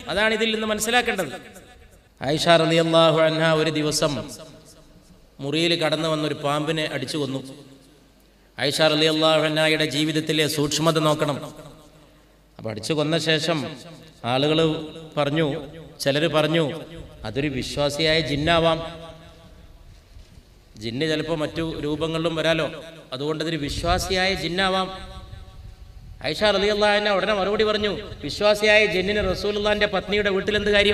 അതാണ് ഇതിൽ നിന്ന് മനസ്സിലാക്കേണ്ടത്. ആയിഷ റളിയല്ലാഹു അൻഹ ഒരു ദിവസം മുറിയിൽ കടന്നു വന്നൊരു പാമ്പിനെ അടിച്ചു കൊന്നു. ആയിഷ റളിയല്ലാഹു അൻഹയുടെ ജീവിതത്തിലെ സൂക്ഷ്മത നോക്കണം. അപ്പം അടിച്ചു കൊന്ന ശേഷം ആളുകൾ പറഞ്ഞു, ചിലർ പറഞ്ഞു അതൊരു വിശ്വാസിയായ ജിന്നാവാം, ജിന്ന് ചിലപ്പോൾ മറ്റു രൂപങ്ങളിലും വരാലോ, അതുകൊണ്ട് അതൊരു വിശ്വാസിയായ ജിന്നാവാം. ആയിഷ റളിയല്ലാഹു അൻഹ ഉടനെ മറുപടി പറഞ്ഞു, വിശ്വാസിയായ ജിന്നിന് റസൂലുള്ളാഹിന്റെ പത്നിയുടെ വീട്ടിലെന്ത് കാര്യം?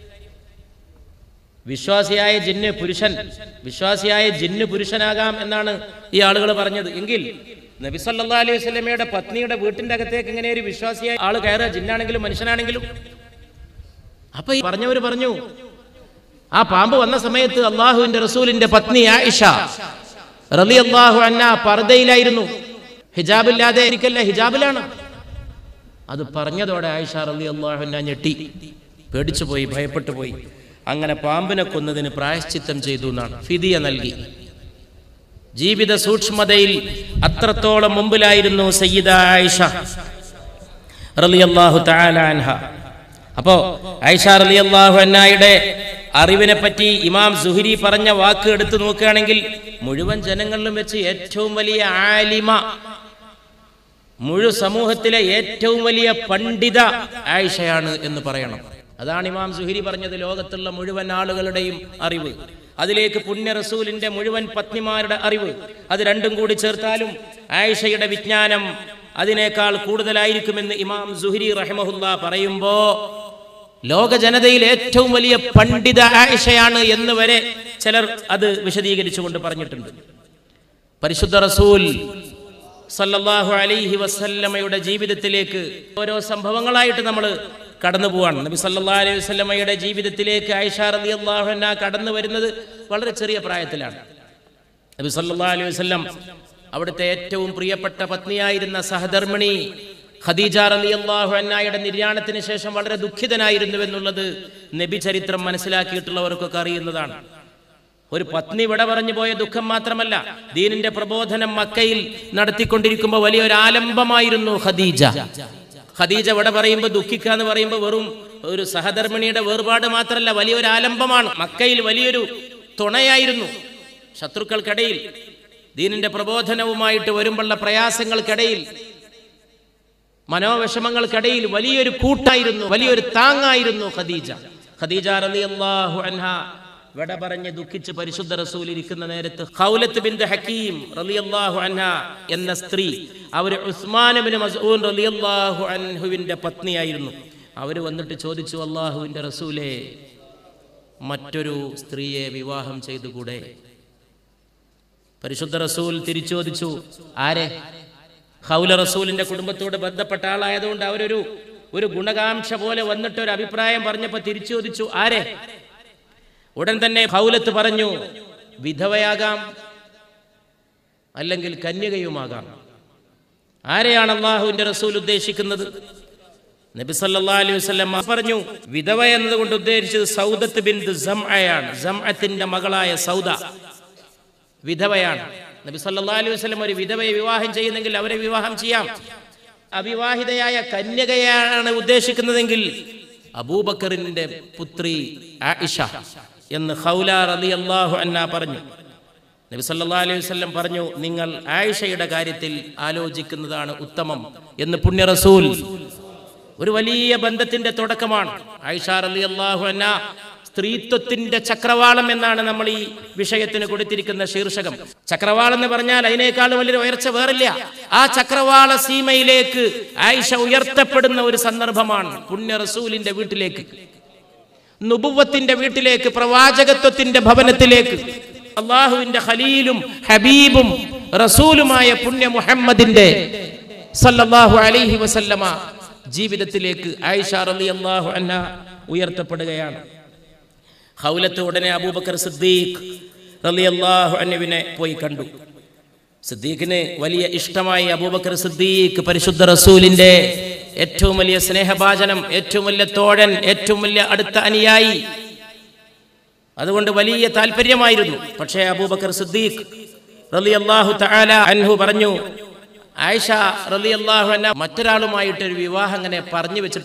വിശ്വാസിയായ ജിന്ന് പുരുഷൻ, വിശ്വാസിയായ ജിന്ന് പുരുഷനാകാം എന്നാണ് ഈ ആളുകൾ പറഞ്ഞത്. എങ്കിൽ നബി സല്ലല്ലാഹു അലൈഹി വസല്ലമയുടെ പത്നിയുടെ വീട്ടിന്റെ അകത്തേക്ക് എങ്ങനെ ഒരു വിശ്വാസിയായ ആള് കയറുക, ജിന്നാണെങ്കിലും മനുഷ്യനാണെങ്കിലും? അപ്പൊ ഈ പറഞ്ഞവർ പറഞ്ഞു, ആ പാമ്പ് വന്ന സമയത്ത് അള്ളാഹുവിന്റെ റസൂലിന്റെ പത്നി ആയിഷ റളിയല്ലാഹു അൻഹ പർദയിലായിരുന്നു, ഹിജാബില്ലാതെ ഇരിക്കല്ല, ഹിജാബിലാണ്. അത് പറഞ്ഞതോടെ ആയിഷ റളിയല്ലാഹു അൻഹ ഞെട്ടി, പേടിച്ചു പോയി, ഭയപ്പെട്ടു പോയി. അങ്ങനെ പാമ്പിനെ കൊന്നതിന് പ്രായശ്ചിത്തം ചെയ്തു എന്നാണ്, ഫിദിയ നൽകി. ജീവിത സൂക്ഷ്മതയിൽ അത്രത്തോളം മുമ്പിലായിരുന്നു സയ്യിദ ആയിഷ റളിയല്ലാഹു തആല അൻഹ. അപ്പോ ആയിഷ റളിയല്ലാഹു അൻഹയുടെ അറിവിനെ പറ്റി ഇമാം സുഹരി പറഞ്ഞ വാക്ക് എടുത്തു നോക്കുകയാണെങ്കിൽ മുഴുവൻ ജനങ്ങളിലും വെച്ച് ഏറ്റവും വലിയ ആലിമ, മുഴു സമൂഹത്തിലെ ഏറ്റവും വലിയ പണ്ഡിത ആയിഷയാണ് എന്ന് പറയണം. അതാണ് ഇമാം സുഹരി പറഞ്ഞത്, ലോകത്തുള്ള മുഴുവൻ ആളുകളുടെയും അറിവ്, അതിലേക്ക് പുണ്യ റസൂലിന്റെ മുഴുവൻ പത്നിമാരുടെ അറിവ്, അത് രണ്ടും കൂടി ചേർത്താലും ആയിഷയുടെ വിജ്ഞാനം അതിനേക്കാൾ കൂടുതലായിരിക്കുമെന്ന് ഇമാം സുഹരി റഹിമഹുല്ലാ പറയുമ്പോ ലോക ജനതയിൽ ഏറ്റവും വലിയ പണ്ഡിത ആയിഷയാണ് എന്ന് വരെ ചിലർ അത് വിശദീകരിച്ചുകൊണ്ട് പറഞ്ഞിട്ടുണ്ട്. പരിശുദ്ധ റസൂൽ സല്ലല്ലാഹു അലൈഹി വസല്ലമയുടെ ജീവിതത്തിലേക്ക് ഓരോ സംഭവങ്ങളായിട്ട് നമ്മൾ കടന്നു പോവാണ്. നബി സല്ലല്ലാഹു അലൈഹി വസല്ലമയുടെ ജീവിതത്തിലേക്ക് ആയിഷ റളിയല്ലാഹു അൻഹ കടന്നു വരുന്നത് വളരെ ചെറിയ പ്രായത്തിലാണ്. നബി സല്ലല്ലാഹു അലൈഹി വസല്ലം അവിടുത്തെ ഏറ്റവും പ്രിയപ്പെട്ട പത്നിയായിരുന്ന സഹധർമ്മിണി ഖദീജ റളിയല്ലാഹു അൻഹയുടെ നിര്യാണത്തിന് ശേഷം വളരെ ദുഃഖിതനായിരുന്നു എന്നുള്ളത് നബി ചരിത്രം മനസ്സിലാക്കിയിട്ടുള്ളവർക്കൊക്കെ അറിയുന്നതാണ്. ഒരു പത്നി വിട പറഞ്ഞു പോയ ദുഃഖം മാത്രമല്ല, ദീനിന്റെ പ്രബോധനം മക്കയിൽ നടത്തിക്കൊണ്ടിരിക്കുമ്പോൾ വലിയൊരു ആലംബമായിരുന്നു ഖദീജ. ഖദീജ വിട പറയുമ്പോൾ ദുഃഖിക്കുക എന്ന് പറയുമ്പോൾ വെറും ഒരു സഹധർമ്മിണിയുടെ വേർപാട് മാത്രമല്ല, വലിയൊരു ആലംബമാണ്. മക്കയിൽ വലിയൊരു തുണയായിരുന്നു. ശത്രുക്കൾക്കിടയിൽ ദീനിന്റെ പ്രബോധനവുമായിട്ട് വരുമ്പോഴുള്ള പ്രയാസങ്ങൾക്കിടയിൽ, മനോവിഷമങ്ങൾക്കിടയിൽ വലിയൊരു കൂട്ടായിരുന്നു, വലിയൊരു താങ്ങായിരുന്നു ഖദീജ. ഖദീജ റളിയല്ലാഹു അൻഹ വിട പറഞ്ഞ് ദുഃഖിച്ച് പരിശുദ്ധ റസൂൽ ഇരിക്കുന്ന നേരത്ത് ഖൗലത്ത് ബിൻത് ഹക്കീം റളിയല്ലാഹു അൻഹ എന്ന സ്ത്രീ, അവർ ഉസ്മാൻ ഇബ്നു മസ്ഊൻ റളിയല്ലാഹു അൻഹുവിന്റെ പത്നിയായിരുന്നു. അവർ വന്നിട്ട് ചോദിച്ചു, അല്ലാഹുവിന്റെ റസൂലേ, മറ്റൊരു സ്ത്രീയെ വിവാഹം ചെയ്തുകൂടെ? പരിശുദ്ധ റസൂൽ തിരിച്ചു ചോദിച്ചു, ആരെ? ഖൗല റസൂലിന്റെ കുടുംബത്തോട് ബന്ധപ്പെട്ട ആളായതുകൊണ്ട് അവരൊരു ഗുണകാംക്ഷ പോലെ വന്നിട്ട് ഒരു അഭിപ്രായം പറഞ്ഞപ്പോൾ തിരിച്ചു ചോദിച്ചു, ആരെ? ഉടൻ തന്നെ ഖൗലത്ത് പറഞ്ഞു, വിധവയാകാം, അല്ലെങ്കിൽ കന്യകയുമാകാം. ആരെയാണ് അല്ലാഹുവിന്റെ റസൂൽ ഉദ്ദേശിക്കുന്നത്? നബി സല്ലല്ലാഹു അലൈഹി വസല്ലം പറഞ്ഞു, വിധവ എന്നതുകൊണ്ട് ഉദ്ദേശിച്ചത് സൗദത്ത് ബിൻത് സംഅയാണ്. സംഅത്തിന്റെ മകളായ സൗദ വിധവയാണ്. നബി സല്ലല്ലാഹു അലൈഹി വസല്ലം ഒരു വിധവയെ വിവാഹം ചെയ്യുന്നെങ്കിൽ അവരെ വിവാഹം ചെയ്യാം. അവിവാഹിതയായ കന്യകയാണ് ഉദ്ദേശിക്കുന്നതെങ്കിൽ അബൂബക്കറിന്റെ പുത്രി ആയിഷ എന്ന് ഖൗല റളിയല്ലാഹു അൻഹ പറഞ്ഞു. നബി സല്ലല്ലാഹു അലൈഹി വസല്ലം പറഞ്ഞു, നിങ്ങൾ ആയിഷയുടെ കാര്യത്തിൽ ആലോചിക്കുന്നതാണ് ഉത്തമം എന്ന് പുണ്യ റസൂൽ. ഒരു വലിയ ബന്ധത്തിന്റെ തുടക്കമാണ്. ആയിഷ റളിയല്ലാഹു അൻഹ സ്ത്രീത്വത്തിന്റെ ചക്രവാളം എന്നാണ് നമ്മൾ ഈ വിഷയത്തിന് കൊടുത്തിരിക്കുന്ന ശീർഷകം. ചക്രവാളം എന്ന് പറഞ്ഞാൽ അതിനേക്കാൾ വലിയൊരു ഉയർച്ച വേറില്ല. ആ ചക്രവാള സീമയിലേക്ക് ആയിഷ ഉയർത്തപ്പെടുന്ന ഒരു സന്ദർഭമാണ്. പുണ്യ റസൂലിന്റെ വീട്ടിലേക്ക്, നുബുവത്തിന്റെ വീട്ടിലേക്ക്, പ്രവാചകത്വത്തിന്റെ ഭവനത്തിലേക്ക്, അല്ലാഹുവിന്റെ ഖലീലും ഹബീബും റസൂലുമായ പുണ്യ മുഹമ്മദിന്റെ സല്ലല്ലാഹു അലൈഹി വസല്ലമ ജീവിതത്തിലേക്ക് ആയിഷ റളിയല്ലാഹു അൻഹ ഉയർത്തപ്പെടുകയാണ്. ഖൗലത്ത് ഉടനെ അബൂബക്കർ സിദ്ദീഖ് റളിയല്ലാഹു അൻഹുവിനെ പോയി കണ്ടു. സിദ്ദീഖിന് വലിയ ഇഷ്ടമായി. അബൂബക്കർ സിദ്ദീഖ് പരിശുദ്ധ റസൂലിന്റെ ഏറ്റവും വലിയ സ്നേഹഭാജനം, ഏറ്റവും വലിയ തോഴൻ, ഏറ്റവും വലിയ അടുത്ത അനുയായി. അതുകൊണ്ട് വലിയ താല്പര്യമായിരുന്നു. പക്ഷേ അബൂബക്കർ സിദ്ദീഖ് റളിയല്ലാഹു തആല അൻഹു പറഞ്ഞു, ആയിഷ റളിയല്ലാഹു അൻഹ മറ്റൊരാളുമായിട്ടൊരു വിവാഹം അങ്ങനെ പറഞ്ഞു വെച്ചിട്ടുണ്ട്.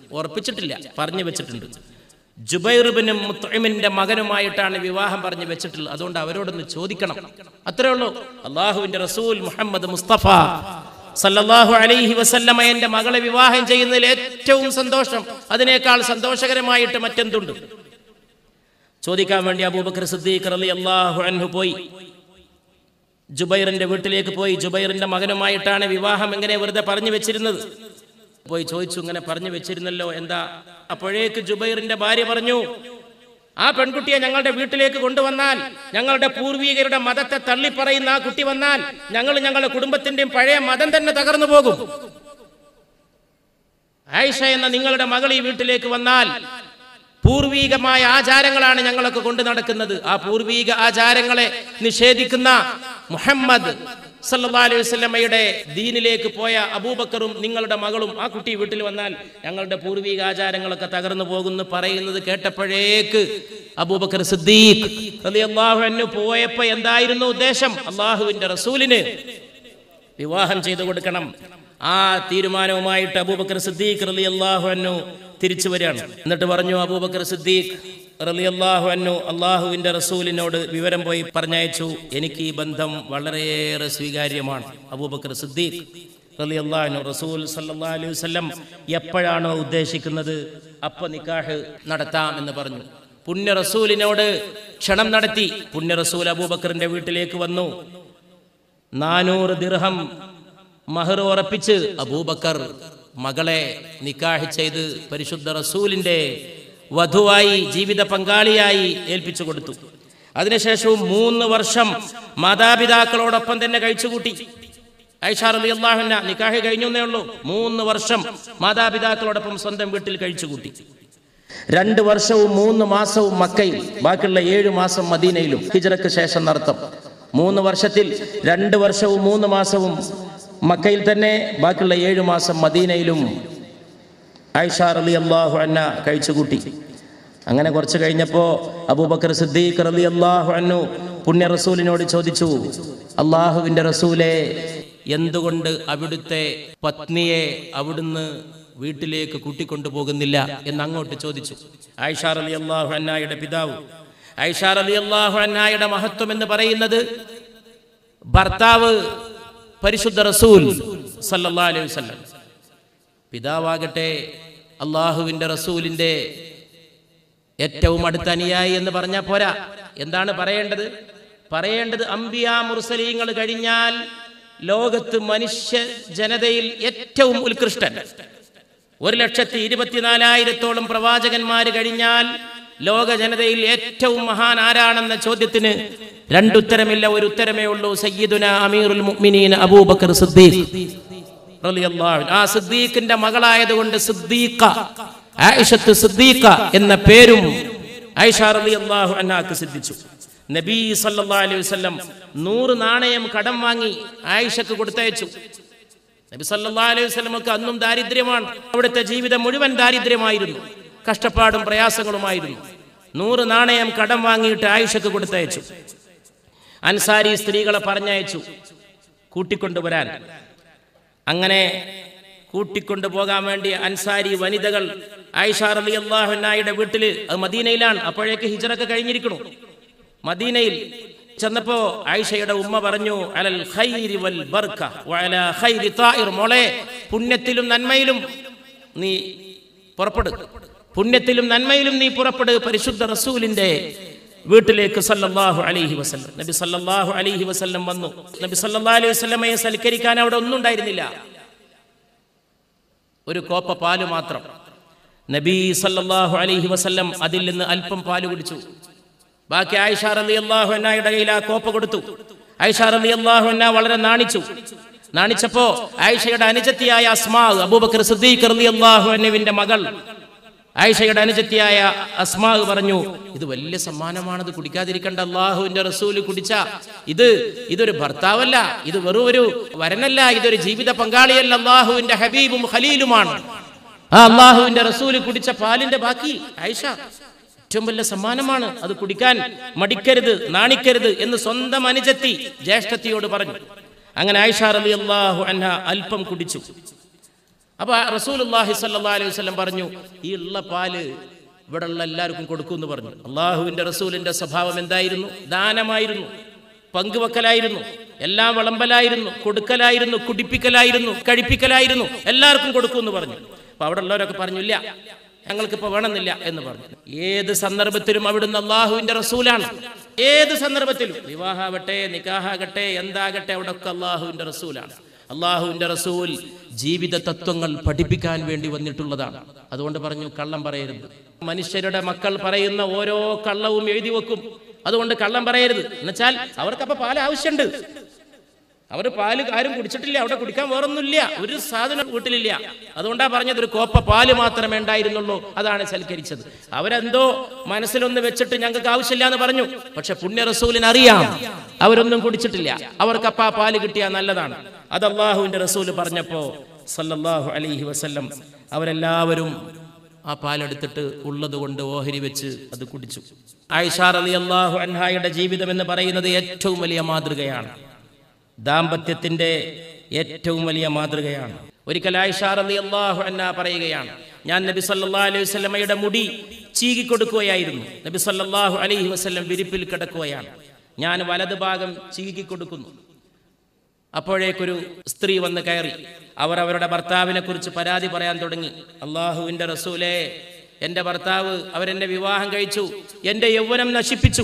ഉറപ്പിച്ചിട്ടില്ല, പറഞ്ഞു വെച്ചിട്ടുണ്ട്. ജുബൈർ ബിൻ മുത്ഇമിന്റെ മകനുമായിട്ടാണ് വിവാഹം പറഞ്ഞു വെച്ചിട്ടുള്ളത്. അതുകൊണ്ട് അവരോടൊന്ന് ചോദിക്കണം, അത്രേ ഉള്ളൂ. അള്ളാഹുവിന്റെ റസൂൽ മുഹമ്മദ് മുസ്തഫ സല്ലല്ലാഹു അലൈഹി വസല്ലമ എന്റെ മകളെ വിവാഹം ചെയ്യുന്നതിൽ ഏറ്റവും സന്തോഷം, അതിനേക്കാൾ സന്തോഷകരമായിട്ട് മറ്റെന്തുണ്ട്? ചോദിക്കാൻ വേണ്ടി അബൂബക്കർ സിദ്ദീഖ് റളിയല്ലാഹു അൻഹു പോയി, ജുബൈറിന്റെ വീട്ടിലേക്ക് പോയി. ജുബൈറിന്റെ മകനുമായിട്ടാണ് വിവാഹം, എങ്ങനെ വെറുതെ പറഞ്ഞു വെച്ചിരുന്നത്. പോയി ചോദിച്ചു, ഇങ്ങനെ പറഞ്ഞു വെച്ചിരുന്നല്ലോ, എന്താ? അപ്പോഴേക്ക് ജുബൈറിന്റെ ഭാര്യ പറഞ്ഞു, ആ പെൺകുട്ടിയെ ഞങ്ങളുടെ വീട്ടിലേക്ക് കൊണ്ടുവന്നാൽ, ഞങ്ങളുടെ പൂർവികരുടെ മതത്തെ തള്ളിപ്പറയുന്ന ആ കുട്ടി വന്നാൽ, ഞങ്ങളുടെ കുടുംബത്തിന്റെയും പഴയ മതം തന്നെ തകർന്നു പോകും. ആയിഷ എന്ന നിങ്ങളുടെ മകൾ ഈ വീട്ടിലേക്ക് വന്നാൽ പൂർവീകമായ ആചാരങ്ങളാണ് ഞങ്ങളൊക്കെ കൊണ്ടു നടക്കുന്നത്. ആ പൂർവീക ആചാരങ്ങളെ നിഷേധിക്കുന്ന മുഹമ്മദ് സല്ലല്ലാഹു അലൈഹി വസല്ലമയുടെ ദീനിലേക്ക് പോയ അബൂബക്കറും നിങ്ങളുടെ മകളും ആ കുട്ടി വീട്ടിൽ വന്നാൽ ഞങ്ങളുടെ പൂർവീക ആചാരങ്ങളൊക്കെ തകർന്നു പോകുന്നു പറയുന്നത് കേട്ടപ്പോഴേക്ക് അബൂബക്കർ സിദ്ദീഖ് റളിയല്ലാഹു അൻഹു പോയപ്പോ എന്തായിരുന്നു ഉദ്ദേശം? അള്ളാഹുവിന്റെ റസൂലിന് വിവാഹം ചെയ്തു കൊടുക്കണം. ആ തീരുമാനവുമായിട്ട് അബൂബക്കർ സിദ്ദീഖ് റളിയല്ലാഹു അൻഹു തിരിച്ചു വരികയാണ്. എന്നിട്ട് പറഞ്ഞു, അബൂബക്കർ സിദ്ദീഖ് റളിയല്ലാഹു അൻഹു അള്ളാഹുവിന്റെ റസൂലിനോട് വിവരം പോയി പറഞ്ഞയച്ചു, എനിക്ക് ഈ ബന്ധം വളരെയേറെ സ്വീകാര്യമാണ്. അബൂബക്കർ സിദ്ദീഖ് റളിയല്ലാഹു അൻഹു റസൂൽ സല്ലല്ലാഹു അലൈഹി വസല്ലം എപ്പോഴാണോ ഉദ്ദേശിക്കുന്നത് അപ്പൊ നിക്കാഹ് നടത്താം എന്ന് പറഞ്ഞു. പുണ്യ റസൂലിനോട് ക്ഷണം നടത്തി. പുണ്യ റസൂൽ അബൂബക്കറിന്റെ വീട്ടിലേക്ക് വന്നു. 400 ദിർഹം മഹർ ഉറപ്പിച്ച് അബൂബക്കർ മകളെ നിക്കാഹ് ചെയ്ത് പരിശുദ്ധ റസൂലിന്റെ വധുവായി, ജീവിത പങ്കാളിയായി ഏൽപ്പിച്ചു കൊടുത്തു. അതിനുശേഷവും 3 വർഷം മാതാപിതാക്കളോടൊപ്പം തന്നെ കഴിച്ചുകൂട്ടി. ആയിഷ റളിയല്ലാഹു അൻഹ നിക്കാഹ് കഴിഞ്ഞേ ഉള്ളൂ. 3 വർഷം മാതാപിതാക്കളോടൊപ്പം സ്വന്തം വീട്ടിൽ കഴിച്ചുകൂട്ടി. 2 വർഷവും 3 മാസവും മക്കയിൽ, ബാക്കിയുള്ള 7 മാസം മദീനയിലും. ഹിജ്റയ്ക്ക് ശേഷം നടത്തം 3 വർഷത്തിൽ 2 വർഷവും 3 മാസവും മക്കയിൽ തന്നെ, ബാക്കിയുള്ള 7 മാസം മദീനയിലും ആയിഷ റളിയല്ലാഹു അൻഹ കഴിച്ചുകൂട്ടി. അങ്ങനെ കുറച്ച് കഴിഞ്ഞപ്പോൾ അബൂബക്കർ സിദ്ദീഖ് റളിയല്ലാഹു അൻഹു പുണ്യ റസൂലിനോട് ചോദിച്ചു, അള്ളാഹുവിന്റെ റസൂലേ, എന്തുകൊണ്ട് അവിടുത്തെ പത്നിയെ അവിടുന്ന് വീട്ടിലേക്ക് കൂട്ടിക്കൊണ്ടു പോകുന്നില്ല എന്ന് അങ്ങോട്ട് ചോദിച്ചു. ആയിഷ റളിയല്ലാഹു അൻഹയുടെ പിതാവ്. ആയിഷ റളിയല്ലാഹു അൻഹയുടെ മഹത്വം എന്ന് പറയുന്നത് ഭർത്താവ് പരിശുദ്ധ റസൂൽ സല്ലല്ലാഹു അലൈഹി വസല്ലം, പിതാവാകട്ടെ അള്ളാഹുവിന്റെ റസൂലിന്റെ ഏറ്റവും അടുത്ത അനുയായി എന്ന് പറഞ്ഞാൽ പോരാ. എന്താണ് പറയേണ്ടത്? അംബിയാ മുർസലീങ്ങൾ കഴിഞ്ഞാൽ ലോകത്ത് മനുഷ്യ ജനതയിൽ ഏറ്റവും ഉത്കൃഷ്ടൻ. 1,24,000-ഓളം പ്രവാചകന്മാര് കഴിഞ്ഞാൽ ലോക ജനതയിൽ ഏറ്റവും മഹാൻ ആരാണെന്ന ചോദ്യത്തിന് 2 ഉത്തരമില്ല, ഒരു ഉത്തരമേ ഉള്ളൂ. സയ്യിദുനാ അമീറുൽ മുഅ്മിനീൻ അബൂബക്കർ സിദ്ദീഖ് റളിയല്ലാഹു അൻഹു. ആ സിദ്ദീഖിന്റെ മകളായതുകൊണ്ട് സിദ്ദീഖ, ആയിഷത്ത് സിദ്ദീഖ എന്ന പേരും ആയിഷ റളിയല്ലാഹു അൻഹാക്ക് സിദ്ധിച്ചു. നബി സല്ലല്ലാഹു അലൈഹി വസല്ലം 100 നാണയം കടം വാങ്ങി ആയിഷക്ക് കൊടുത്തയച്ചു. നബി സല്ലല്ലാഹു അലൈഹി വസല്ലമക്ക് അന്നും ദാരിദ്ര്യമാണ്. അവിടുത്തെ ജീവിതം മുഴുവൻ ദാരിദ്ര്യമായിരുന്നു, കഷ്ടപ്പാടും പ്രയാസങ്ങളുമായിരുന്നു. 100 നാണയം കടം വാങ്ങിയിട്ട് ആയിഷക്ക് കൊടുത്തയച്ചു. അൻസാരി സ്ത്രീകളെ പറഞ്ഞയച്ചു കൂട്ടിക്കൊണ്ടുവരാൻ. അങ്ങനെ കൂട്ടിക്കൊണ്ടുപോകാൻ വേണ്ടി അൻസാരി വനിതകൾ ആയിഷ റളിയല്ലാഹു അൻഹയുടെ വീട്ടിൽ, അത് മദീനയിലാണ്, അപ്പോഴേക്ക് ഹിജ്റയൊക്കെ കഴിഞ്ഞിരിക്കുന്നു. മദീനയിൽ ചെന്നപ്പോ ആയിഷയുടെ ഉമ്മ പറഞ്ഞു, അലൽ ഖൈരി വൽ ബർക വഅലാ ഖൈരി തായിർ, മോളെ പുണ്യത്തിലും നന്മയിലും നീ പുറപ്പെടു, പുണ്യത്തിലും നന്മയിലും നീ പുറപ്പെട് പരിശുദ്ധ റസൂലിന്റെ വീട്ടിലേക്ക് സല്ലല്ലാഹു അലൈഹി വസല്ലം. നബി സല്ലല്ലാഹു അലൈഹി വസല്ലം വന്നു. നബി സല്ലല്ലാഹു അലൈഹി വസല്ലമയെ സൽക്കരിക്കാൻ അവിടെ ഒന്നും ഉണ്ടായിരുന്നില്ല, ഒരു കോപ്പ പാല് മാത്രം. നബി സല്ലല്ലാഹു അലൈഹി വസല്ലം അതിൽ നിന്ന് അല്പം പാല് കുടിച്ചു. ബാക്കി ആയിഷ റളിയല്ലാഹു അൻഹയുടെ കയ്യിൽ ആ കോപ്പ കൊടുത്തു. ആയിഷ റളിയല്ലാഹു അൻഹ വളരെ നാണിച്ചപ്പോ ആയിഷയുടെ അനുജത്തിയായ അസ്മാ, അബൂബക്കർ സിദ്ദീഖ് റളിയല്ലാഹു അൻഹുവിന്റെ മകൾ ആയിഷയുടെ അനുജത്തിയായ അസ്മാ പറഞ്ഞു, ഇത് വലിയ സമ്മാനമാണത്, കുടിക്കാതിരിക്കേണ്ട. അള്ളാഹുവിന്റെ റസൂല് കുടിച്ച ഇതൊരു ഭർത്താവല്ല, ഇത് വെറും ഒരു വരനല്ല, ഇതൊരു ജീവിത പങ്കാളിയല്ല, അള്ളാഹുവിന്റെ ഹബീബും ഖലീലുമാണ്. ആ അള്ളാഹുവിന്റെ റസൂല് കുടിച്ച പാലിന്റെ ബാക്കി ആയിഷ, ഏറ്റവും വലിയ സമ്മാനമാണ്, അത് കുടിക്കാൻ മടിക്കരുത്, നാണിക്കരുത് എന്ന് സ്വന്തം അനുജത്തി ജ്യേഷ്ഠത്തിയോട് പറഞ്ഞു. അങ്ങനെ ആയിഷ റളിയല്ലാഹു അൻഹ അല്പം കുടിച്ചു. അപ്പോൾ റസൂലുള്ളാഹി സ്വല്ലല്ലാഹു അലൈഹി വസല്ലം പറഞ്ഞു, ഈ ഉള്ള പാല് ഇവിടെ ഉള്ള എല്ലാവർക്കും കൊടുക്കുമെന്ന് പറഞ്ഞു. അള്ളാഹുവിൻ്റെ റസൂലിൻ്റെ സ്വഭാവം എന്തായിരുന്നു? ദാനമായിരുന്നു, പങ്കുവെക്കലായിരുന്നു, എല്ലാം വിളമ്പലായിരുന്നു, കൊടുക്കലായിരുന്നു, കുടിപ്പിക്കലായിരുന്നു, കഴിപ്പിക്കലായിരുന്നു, എല്ലാവർക്കും കൊടുക്കുമെന്ന് പറഞ്ഞു. അപ്പോൾ അവിടെ ഉള്ളവരൊക്കെ പറഞ്ഞു, ഇല്ല ഞങ്ങൾക്കിപ്പോൾ വേണമെന്നില്ല എന്ന് പറഞ്ഞു. ഏത് സന്ദർഭത്തിലും അവിടുന്ന് അള്ളാഹുവിൻ്റെ റസൂലാണ്. ഏത് സന്ദർഭത്തിലും, വിവാഹമാകട്ടെ, നിക്കാഹാകട്ടെ, എന്താകട്ടെ, അവിടെ ഒക്കെ അള്ളാഹുവിൻ്റെ റസൂലാണ്. അള്ളാഹുവിൻ്റെ റസൂൽ ജീവിത തത്വങ്ങൾ പഠിപ്പിക്കാൻ വേണ്ടി വന്നിട്ടുള്ളതാണ്. അതുകൊണ്ട് പറഞ്ഞു, കള്ളം പറയരുത്. മനുഷ്യരുടെ മക്കൾ പറയുന്ന ഓരോ കള്ളവും എഴുതി വെക്കും. അതുകൊണ്ട് കള്ളം പറയരുത്. എന്നുവെച്ചാൽ അവർക്കപ്പോൾ പാൽ ആവശ്യമുണ്ട്. അവർ പാല് ആരും കുടിച്ചിട്ടില്ല, അവിടെ കുടിക്കാൻ വേറൊന്നുമില്ല, ഒരു സാധനം വീട്ടിലില്ല. അതുകൊണ്ടാണ് പറഞ്ഞത് ഒരു കോപ്പ പാല് മാത്രമേ ഉണ്ടായിരുന്നുള്ളൂ, അതാണ് സൽക്കരിച്ചത്. അവരെന്തോ മനസ്സിലൊന്ന് വെച്ചിട്ട് ഞങ്ങൾക്ക് ആവശ്യമില്ല എന്ന് പറഞ്ഞു. പക്ഷെ പുണ്യ റസൂലിന് അറിയാം അവരൊന്നും കുടിച്ചിട്ടില്ല, അവർക്കപ്പ ആ പാല് കിട്ടിയാൽ നല്ലതാണ്. അത് അള്ളാഹുവിൻ്റെ റസൂൽ പറഞ്ഞപ്പോൾ സല്ലല്ലാഹു അലൈഹി വസല്ലം അവരെല്ലാവരും ആ പാലെടുത്തിട്ട് ഉള്ളത് കൊണ്ട് ഓഹരി വെച്ച് അത് കുടിച്ചു. ആയിഷ റളിയല്ലാഹു അൻഹായുടെ ജീവിതം എന്ന് പറയുന്നത് ഏറ്റവും വലിയ മാതൃകയാണ്, ദാമ്പത്യത്തിൻ്റെ ഏറ്റവും വലിയ മാതൃകയാണ്. ഒരിക്കൽ ആയിഷ റളിയല്ലാഹു അൻഹാ പറയുകയാണ്, ഞാൻ നബി സല്ലല്ലാഹു അലൈഹി വസല്ലമയുടെ മുടി ചീകിക്കൊടുക്കുകയായിരുന്നു. നബി സല്ലല്ലാഹു അലൈഹി വസല്ലം വിരിപ്പിൽ കിടക്കുകയാണ്, ഞാൻ വലത് ഭാഗം ചീകിക്കൊടുക്കുന്നു. അപ്പോഴേക്കൊരു സ്ത്രീ വന്ന് കയറി. അവർ അവരുടെ ഭർത്താവിനെ കുറിച്ച് പരാതി പറയാൻ തുടങ്ങി. അള്ളാഹുവിൻ്റെ റസൂലേ, എൻ്റെ ഭർത്താവ് അവരെന്നെ വിവാഹം കഴിച്ചു, എൻ്റെ യൗവനം നശിപ്പിച്ചു,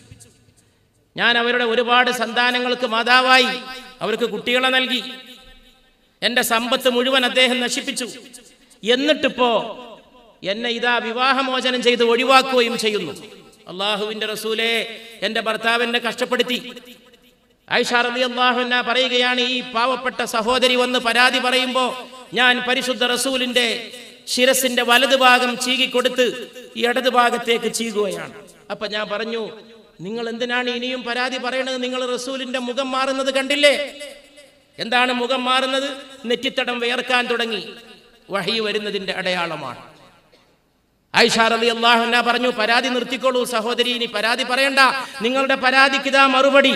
ഞാൻ അവരുടെ ഒരുപാട് സന്താനങ്ങൾക്ക് മാതാവായി, അവർക്ക് കുട്ടികളെ നൽകി, എൻ്റെ സമ്പത്ത് മുഴുവൻ അദ്ദേഹം നശിപ്പിച്ചു. എന്നിട്ടിപ്പോ എന്നെ ഇതാ വിവാഹമോചനം ചെയ്ത് ഒഴിവാക്കുകയും ചെയ്യുന്നു. അള്ളാഹുവിൻ്റെ റസൂലേ, എൻ്റെ ഭർത്താവ് എന്നെ കഷ്ടപ്പെടുത്തി. ആയിഷ റളിയല്ലാഹു അൻഹ പറയുകയാണ്, ഈ പാവപ്പെട്ട സഹോദരി വന്ന് പരാതി പറയുമ്പോൾ ഞാൻ പരിശുദ്ധ റസൂലിൻ്റെ ശിരസിൻ്റെ വലതു ഭാഗം ചീകിക്കൊടുത്ത് ഇടതു ഭാഗത്തേക്ക് ചീകുകയാണ്. അപ്പൊ ഞാൻ പറഞ്ഞു, നിങ്ങൾ എന്തിനാണ് ഇനിയും പരാതി പറയണത്? നിങ്ങൾ റസൂലിന്റെ മുഖം മാറുന്നത് കണ്ടില്ലേ? എന്താണ് മുഖം മാറുന്നത്? നെറ്റിത്തടം വിയർക്കാൻ തുടങ്ങി, വഹി വരുന്നതിന്റെ അടയാളമാണ്. ആയിഷ റളിയല്ലാഹു അൻഹ പറഞ്ഞു, പരാതി നിർത്തിക്കോളൂ സഹോദരി, ഇനി പരാതി പറയണ്ട, നിങ്ങളുടെ പരാതിക്ക് ഇതാ മറുപടി.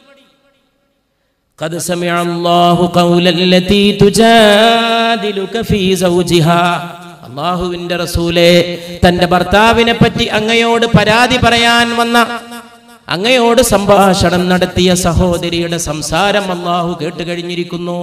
ഖദ് സമിഅ അല്ലാഹു ഖൗലല്ലതി തുജാദിലുക ഫീ സൗജിഹാ. അല്ലാഹുവിന്റെ റസൂലേ, തന്റെ ഭർത്താവിനെ പറ്റി അങ്ങയോട് പരാതി പറയാൻ വന്ന, അങ്ങയോട് സംഭാഷണം നടത്തിയ സഹോദരിയുടെ സംസാരം അല്ലാഹു കേട്ട് കഴിഞ്ഞിരിക്കുന്നു.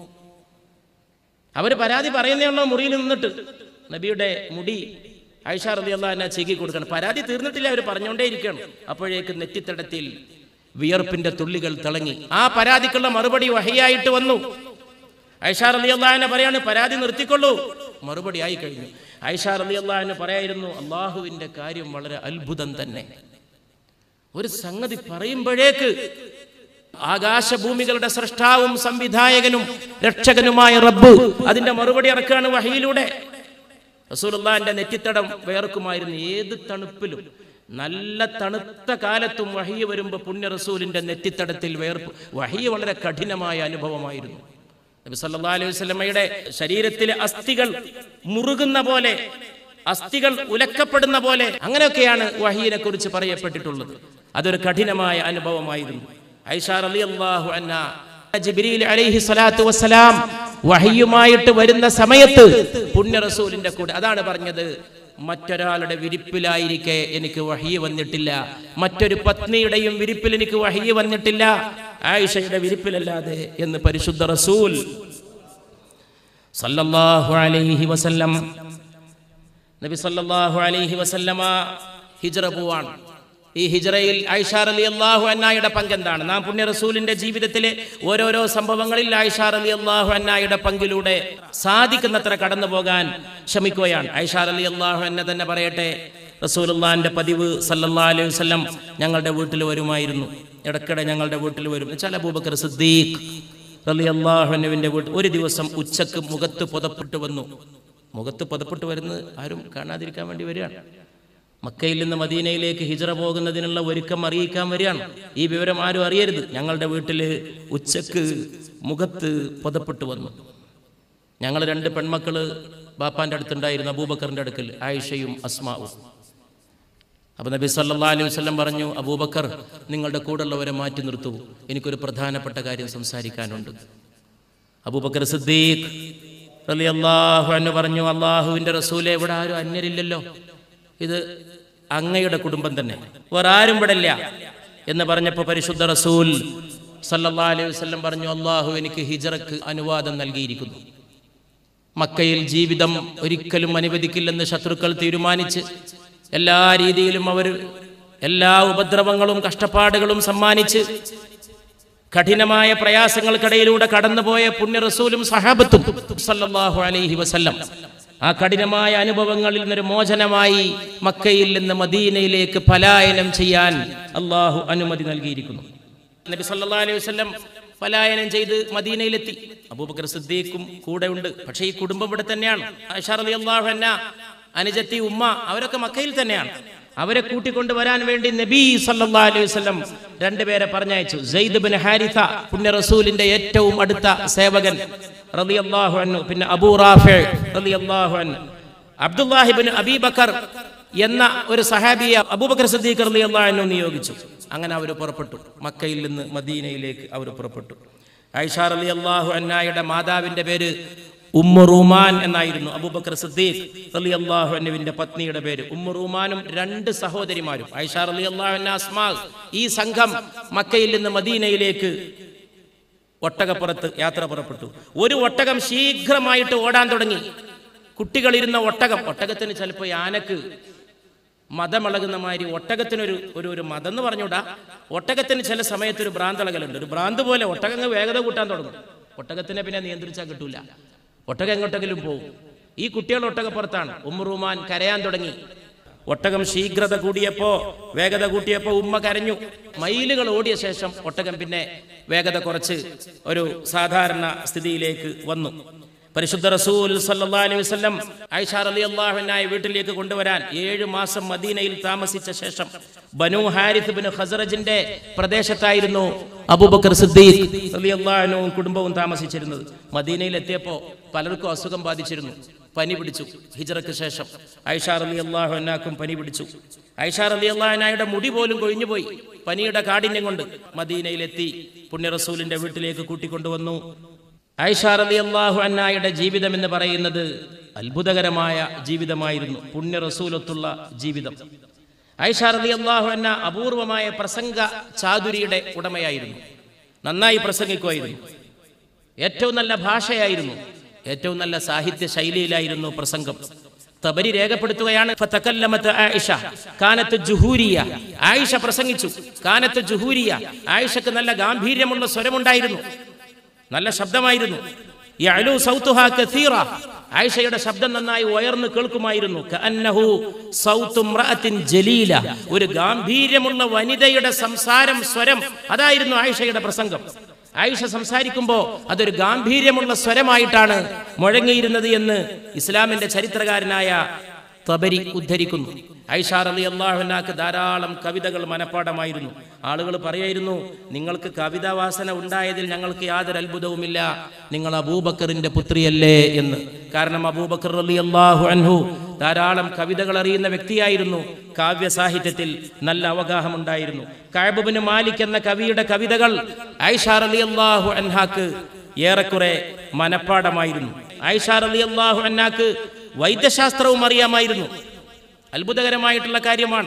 അവർ പരാതി പറയുന്നതാണോ? മുറിയിൽ നിന്നിട്ട് നബിയുടെ മുടി ആയിഷ റളിയല്ലാഹു അൻഹ ചീകി കൊടുക്കണം. പരാതി തീർന്നിട്ടില്ല, അവർ പറഞ്ഞുകൊണ്ടേ ഇരിക്കണം. അപ്പോഴേക്ക് നെറ്റിത്തടത്തിൽ വിയർപ്പിന്റെ തുള്ളികൾ തിളങ്ങി. ആ പരാതിക്കുള്ള മറുപടി വഹിയായിട്ട് വന്നു. ആയിഷ റളിയല്ലാഹു അൻഹ പറയാണ്, പരാതി നിർത്തിക്കൊള്ളൂ, മറുപടി ആയി കഴിഞ്ഞു. ആയിഷ റളിയല്ലാഹു അൻഹ പറയായിരുന്നു, അള്ളാഹുവിന്റെ കാര്യം വളരെ അത്ഭുതം തന്നെ. ഒരു സംഗതി പറയുമ്പോഴേക്ക് ആകാശഭൂമികളുടെ സൃഷ്ടാവും സംവിധായകനും രക്ഷകനുമായ റബ്ബ് അതിന്റെ മറുപടി ഇറക്കാണ് വഹിയിലൂടെ. റസൂലുള്ളാഹിന്റെ നെറ്റിത്തടം വേർക്കുമായിരുന്നു. ഏത് തണുപ്പിലും, നല്ല തണുത്ത കാലത്തും വഹി വരുമ്പോൾ പുണ്യ റസൂലിന്റെ നെറ്റിത്തടത്തിൽ വേർപ്പ്. വഹി വളരെ കഠിനമായ അനുഭവമായിരുന്നു. നബി സല്ലല്ലാഹു അലൈഹി വസല്ലമയുടെ ശരീരത്തിലെ അസ്ഥികൾ മുറുകുന്ന പോലെ, അസ്ഥികൾ ഉലക്കപ്പെടുന്ന പോലെ, അങ്ങനെയൊക്കെയാണ് വഹീനെ കുറിച്ച് പറയപ്പെട്ടിട്ടുള്ളത്. അതൊരു കഠിനമായ അനുഭവമായിരുന്നു. ആയിഷ റളിയല്ലാഹു അൻഹ ജിബ്രീൽ അലൈഹി സ്വലാത്തു വസ്സലാം വഹയുമായിട്ട് വരുന്ന സമയത്ത് പുണ്യ റസൂലിന്റെ കൂടെ, അതാണ് പറഞ്ഞത്, മറ്റൊരാളുടെ വിരിപ്പിലായിരിക്കെ എനിക്ക് വഹി വന്നിട്ടില്ല, മറ്റൊരു പത്നിയുടെയും വിരിപ്പിൽ എനിക്ക് വഹി വന്നിട്ടില്ല, ആയിഷയുടെ വിരിപ്പിലല്ലാതെ എന്ന് പരിശുദ്ധ റസൂൽ സല്ലല്ലാഹു അലൈഹി വസല്ലം. നബി സല്ലല്ലാഹു അലൈഹി വസല്ലമ ഹിജ്റ പോവാണ്. ഈ ഹിജ്റയിൽ ആയിഷ റളിയല്ലാഹു അൻഹയുടെ പങ്കെന്താണ്? നാം പുണ്യ റസൂലിന്റെ ജീവിതത്തിലെ ഓരോരോ സംഭവങ്ങളിൽ ആയിഷ റളിയല്ലാഹു അൻഹയുടെ പങ്കിലൂടെ സാധിക്കുന്നത്ര കടന്നു പോകാൻ ശ്രമിക്കുകയാണ്. ആയിഷ റളിയല്ലാഹു അൻഹ തന്നെ പറയട്ടെ, റസൂലുള്ളാഹിന്റെ പതിവ് സല്ലല്ലാഹു അലൈഹി വസല്ലം ഞങ്ങളുടെ വീട്ടിൽ വരുമായിരുന്നു. ഇടയ്ക്കിടെ ഞങ്ങളുടെ വീട്ടിൽ വരും. എന്നുവെച്ചാൽ അബൂബക്കർ സിദ്ദീഖ് റളിയല്ലാഹു അൻഹുവിന്റെ വീട്ടിൽ ഒരു ദിവസം ഉച്ചക്ക് മുഖത്ത് പുതപ്പിട്ട് വന്നു. മുഖത്ത് പുതപ്പിട്ട് വരുന്നത് ആരും കാണാതിരിക്കാൻ വേണ്ടി വരികയാണ്. മക്കയിൽ നിന്ന് മദീനയിലേക്ക് ഹിജ്റ പോകുന്നതിനുള്ള ഒരുക്കം അറിയിക്കാൻ വരികയാണ്. ഈ വിവരം ആരും അറിയരുത്. ഞങ്ങളുടെ വീട്ടിൽ ഉച്ചക്ക് മുഖത്ത് പുതപ്പിട്ട് വന്നു. ഞങ്ങൾ രണ്ട് പെൺമക്കള് ബാപ്പാന്റെ അടുത്തുണ്ടായിരുന്നു, അബൂബക്കറിന്റെ അടുക്കൽ, ആയിഷയും അസ്മാവും. അപ്പൊ നബി സല്ലല്ലാഹു അലൈഹി വസല്ലം പറഞ്ഞു, അബൂബക്കർ നിങ്ങളുടെ കൂടെയുള്ളവരെ മാറ്റി നിർത്തൂ, എനിക്കൊരു പ്രധാനപ്പെട്ട കാര്യം സംസാരിക്കാനുണ്ട്. അബൂബക്കർ സിദ്ദീഖ് റളിയല്ലാഹു അൻഹു പറഞ്ഞു, അല്ലാഹുവിൻ്റെ റസൂലേ, ഇവിടെ ആരും അന്യരില്ലല്ലോ, ഇത് അങ്ങയുടെ കുടുംബം തന്നെ, വേറെ ആരും ഇവിടെ ഇല്ല എന്ന് പറഞ്ഞപ്പോൾ പരിശുദ്ധ റസൂൽ സല്ലല്ലാഹു അലൈഹി വസല്ലം പറഞ്ഞു, അല്ലാഹു എനിക്ക് ഹിജ്റക്ക് അനുവാദം നൽകിയിരിക്കുന്നു. മക്കയിൽ ജീവിതം ഒരിക്കലും അനുവദിക്കില്ലെന്ന് ശത്രുക്കൾ തീരുമാനിച്ച് എല്ലാ രീതിയിലും അവർ എല്ലാ ഉപദ്രവങ്ങളും കഷ്ടപ്പാടുകളും സമ്മാനിച്ച് കഠിനമായ പ്രയാസങ്ങൾക്കിടയിലൂടെ കടന്നുപോയ പുണ്യ റസൂലും സഹാബത്തും സല്ലല്ലാഹു അലൈഹി വസല്ലം ആ കഠിനമായ അനുഭവങ്ങളിൽ നിന്നൊരു മോചനമായി മക്കയിൽ നിന്ന് മദീനയിലേക്ക് പലായനം ചെയ്യാൻ അള്ളാഹു അനുമതി നൽകിയിരിക്കുന്നു. നബി സല്ലല്ലാഹു അലൈഹി വസല്ലം പലായനം ചെയ്ത് മദീനയിലെത്തി. അബൂബക്കർ സിദ്ദീഖും കൂടെ ഉണ്ട്. പക്ഷേ ഈ കുടുംബം ഇവിടെ തന്നെയാണ്. ആയിഷ റളിയല്ലാഹു അൻഹ, അനുജത്തി, ഉമ്മ, അവരൊക്കെ മക്കയിൽ തന്നെയാണ്. അവരെ കൂട്ടിക്കൊണ്ടുവരാൻ വേണ്ടി നബി സല്ലല്ലാഹു അലൈഹി വസല്ലം രണ്ടുപേരെ പറഞ്ഞയച്ചു. സെയ്ദ് ബിൻ ഹാരിഥ, പുണ്യ റസൂലിന്റെ ഏറ്റവും അടുത്ത സേവകൻ റളിയല്ലാഹു അൻഹു, പിന്നെ അബൂ റാഫി റളിയല്ലാഹു അൻഹു, അബ്ദുല്ലാഹി ഇബ്നു അബീ ബക്കർ എന്ന ഒരു സഹാബിയെ അബൂബക്കർ സിദ്ദീഖ് റളിയല്ലാഹു അൻഹു നിയോഗിച്ചു. അങ്ങനെ അവർ പുറപ്പെട്ടു. മക്കയിൽ നിന്ന് മദീനയിലേക്ക് അവർ പുറപ്പെട്ടു. ആയിഷ റളിയല്ലാഹു അൻഹയുടെ മാതാവിന്റെ പേര് ഉമ്മു റൂമാൻ എന്നായിരുന്നു. അബൂബക്കർ സിദ്ദീഖ് റളിയല്ലാഹു അൻഹുവിന്റെ പത്നിയുടെ പേര് ഉമ്മു റൂമാനും 2 സഹോദരിമാരും ആയിഷ റളിയല്ലാഹു അൻഹ, അസ്മാ. ഈ സംഘം മക്കയിൽ നിന്ന് മദീനയിലേക്ക് ഒട്ടകപ്പുറത്ത് യാത്ര പുറപ്പെട്ടു. ഒരു ഒട്ടകം ശീഘ്രമായിട്ട് ഓടാൻ തുടങ്ങി. കുട്ടികളിരുന്ന ഒട്ടകത്തിന് ചിലപ്പോൾ ആനക്ക് മതമിളകുന്ന മാതിരി ഒട്ടകത്തിനൊരു ഒരു മതം എന്ന് പറഞ്ഞൂടാ. ഒട്ടകത്തിന് ചില സമയത്ത് ഒരു ഭ്രാന്തളകലുണ്ട്. ഒരു ഭ്രാന്ത് പോലെ ഒട്ടകങ്ങൾ വേഗത കൂട്ടാൻ തുടങ്ങും. ഒട്ടകത്തിനെ പിന്നെ നിയന്ത്രിച്ചാൽ കിട്ടൂല. ഒട്ടകം എങ്ങോട്ടെങ്കിലും പോകും. ഈ കുട്ടികൾ ഒട്ടകപ്പുറത്താണ്. ഉമ്മു റൂമാൻ കരയാൻ തുടങ്ങി. ഒട്ടകം ശീഘ്രത കൂടിയപ്പോ, വേഗത കൂട്ടിയപ്പോ ഉമ്മ കരഞ്ഞു. മൈലുകൾ ഓടിയ ശേഷം ഒട്ടകം പിന്നെ വേഗത കുറച്ച് ഒരു സാധാരണ സ്ഥിതിയിലേക്ക് വന്നു. പരിശുദ്ധ റസൂൽ സല്ലല്ലാഹു അലൈഹി വസല്ലം ആയിഷ റളിയല്ലാഹു അൻഹയെ വീട്ടിലേക്ക് കൊണ്ടുവരാൻ 7 മാസം മദീനയിൽ താമസിച്ച ശേഷം ബനൂ ഹാരിസ് ബിൻ ഖസ്റജിന്റെ പ്രദേശത്തായിരുന്നു അബൂബക്കർ സിദ്ദീഖ് റളിയല്ലാഹു അൻഹു കുടുംബവും താമസിച്ചിരുന്നത്. മദീനയിൽ എത്തിയപ്പോൾ പലർക്കും അസുഖം ബാധിച്ചിരുന്നു. പനി പിടിച്ചു. ഹിജ്റയ്ക്ക് ശേഷം ആയിഷ റളിയല്ലാഹു അൻഹയ്ക്കും പനി പിടിച്ചു. ആയിഷ റളിയല്ലാഹു അൻഹയുടെ മുടി പോലും കൊഴിഞ്ഞുപോയി പനിയുടെ കാഠിന്യം കൊണ്ട്. മദീനയിലെത്തി പുണ്യ റസൂലിന്റെ വീട്ടിലേക്ക് കൂട്ടിക്കൊണ്ടുവന്നു. ആയിഷ റളിയല്ലാഹു അൻഹയുടെ ജീവിതം എന്ന് പറയുന്നത് അത്ഭുതകരമായ ജീവിതമായിരുന്നു. പുണ്യ റസൂലത്തുള്ള ജീവിതം. ആയിഷ റളിയല്ലാഹു അൻഹ അപൂർവമായ പ്രസംഗ ചാതുരിയുടെ ഉടമയായിരുന്നു. നന്നായി പ്രസംഗിക്കുമായിരുന്നു. ഏറ്റവും നല്ല ഭാഷയായിരുന്നു. ഏറ്റവും നല്ല സാഹിത്യ ശൈലിയിലായിരുന്നു പ്രസംഗം. തബരി രേഖപ്പെടുത്തുകയാണ്, ഫതകല്ലമത് ആയിഷ കാനത്ത് ജുഹൂരിയ. ആയിഷ പ്രസംഗിച്ചു. കാനത്ത് ജുഹൂരിയ. ആയിഷക്ക് നല്ല ഗാംഭീര്യമുള്ള സ്വരമുണ്ടായിരുന്നു, നല്ല ശബ്ദമായിരുന്നു. യഅലു സൗതുഹാ കസീറ. ആയിഷയുടെ ശബ്ദം നന്നായി ഉയർന്നു കേൾക്കുമായിരുന്നു. കഅന്നഹു സൗതു ഇംറഅത്തിൻ ജലീല. ഒരു ഗാംഭീര്യമുള്ള വനിതയുടെ സംസാരം, സ്വരം, അതായിരുന്നു ആയിഷയുടെ പ്രസംഗം. ആയിഷ സംസാരിക്കുമ്പോൾ അതൊരു ഗാംഭീര്യമുള്ള സ്വരമായിട്ടാണ് മുഴങ്ങിയിരുന്നത് എന്ന് ഇസ്ലാമിന്റെ ചരിത്രകാരനായ തബരി ഉദ്ധരിക്കുന്നു. ആയിഷ റളിയല്ലാഹു അൻഹയ്ക്ക് ധാരാളം കവിതകൾ മനപ്പാഠമായിരുന്നു. ആളുകൾ പറയായിരുന്നു, നിങ്ങൾക്ക് കവിതാവാസന ഉണ്ടായതിൽ ഞങ്ങൾക്ക് യാതൊരു അത്ഭുതവുമില്ല, നിങ്ങൾ അബൂബക്കറിന്റെ പുത്രിയല്ലേ എന്ന്. കാരണം അബൂബക്കർ റളിയല്ലാഹു അൻഹു ധാരാളം കവിതകൾ അറിയുന്ന വ്യക്തിയായിരുന്നു. കാവ്യ സാഹിത്യത്തിൽ നല്ല അവഗാഹമുണ്ടായിരുന്നു. കഅബ് ഇബ്നു മാലിക് എന്ന കവിയുടെ കവിതകൾ ആയിഷ റളിയല്ലാഹു അൻഹയ്ക്ക് ഏറെക്കുറെ മനപ്പാഠമായിരുന്നു. ആയിഷ റളിയല്ലാഹു അൻഹയ്ക്ക് വൈദ്യശാസ്ത്രവും അറിയാമായിരുന്നു. അത്ഭുതകരമായിട്ടുള്ള കാര്യമാണ്.